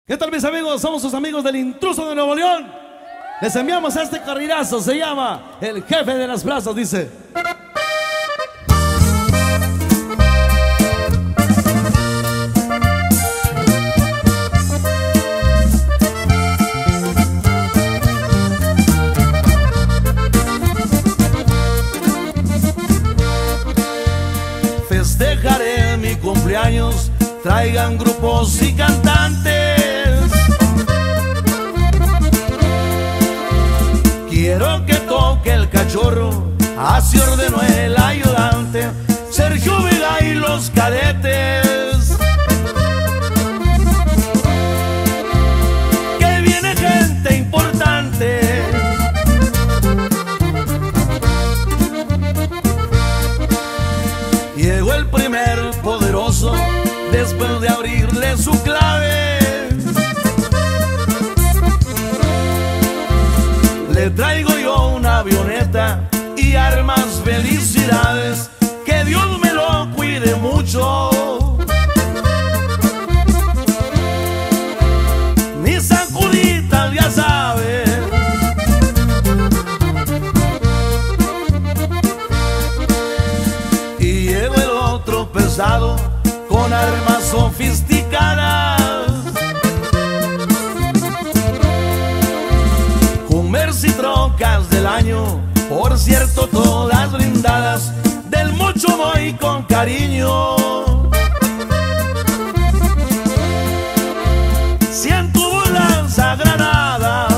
¿Qué tal, mis amigos? Somos sus amigos del Intruso de Nuevo León. Les enviamos a este carrerazo, se llama El Jefe de las Plazas, dice. Festejaré mi cumpleaños, traigan grupos y cantantes. Quiero que toque el cachorro, así ordenó el ayudante, Sergio Vega y los cadetes. Que viene gente importante. Llegó el primer poderoso, después de abrirle su clave. Le traigo yo una avioneta y armas, felicidades, que Dios me lo cuide mucho. Mis sacuditas ya sabes. Y llegó el otro pesado con armas sofisticadas. Y trocas del año, por cierto, todas brindadas, del Mocho Boy con cariño. 100 bolas agranadas,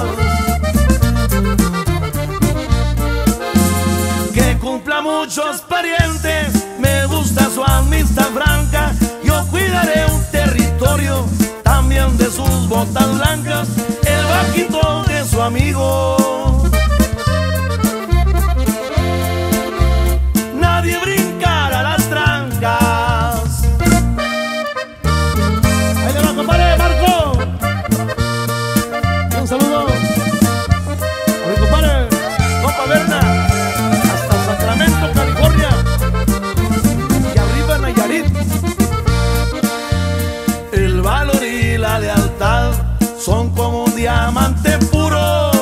que cumpla muchos parientes, me gusta su amistad franca. Yo cuidaré un territorio, también de sus botas blancas, el bajito de su amigo. Nadie brincará las trancas. Ahí le va, compadre Marco. Un saludo a mi compadre Compa Berna, hasta Sacramento, California, y arriba Nayarit. El valor y la lealtad son como un diamante puro.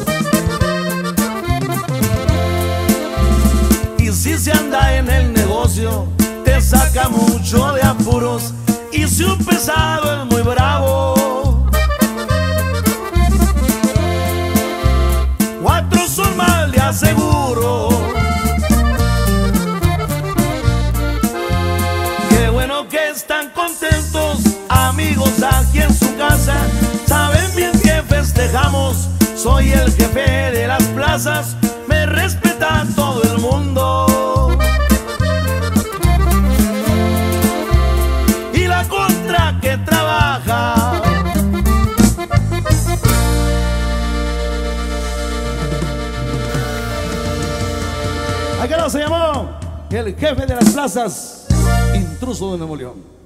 Y si se anda en el negocio, te saca mucho de apuros. Y si un pesado es muy bravo, 4 son mal de aseguro. Qué bueno que están contentos, amigos, aquí en su casa. Saben bien que festejamos, soy el jefe de las plazas, me respeta todo el mundo. Y la contra que trabaja. Acá se llamó El Jefe de las Plazas, Intruso de Nuevo León.